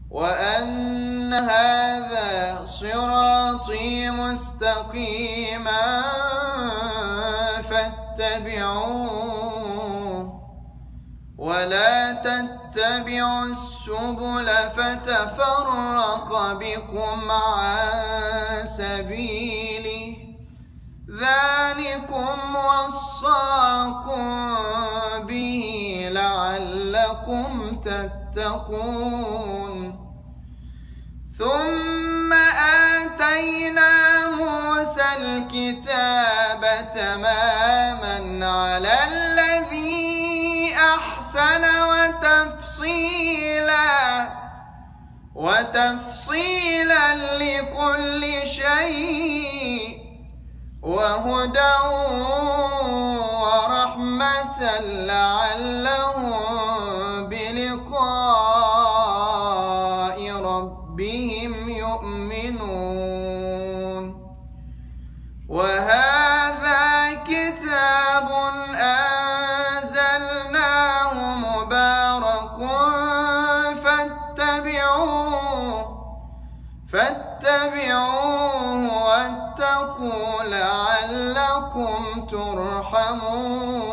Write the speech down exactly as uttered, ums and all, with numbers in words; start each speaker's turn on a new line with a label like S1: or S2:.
S1: وأن هذا صراطي مستقيما فاتبعوه ولا تتبعوا السبل فتفرق بكم عن سبيله ذلكم وصاكم به لعلكم تتقون. ثم آتينا موسى الكتاب تماما على الذي أحسن وتفصيلا وتفصيلا لكل شيء وهدى ورحمة لعلهم بلقاء ربهم يؤمنون. وهذا كتاب أنزلناه مبارك فاتبعوه فاتبعوه واتقوا لعلكم ترحمون.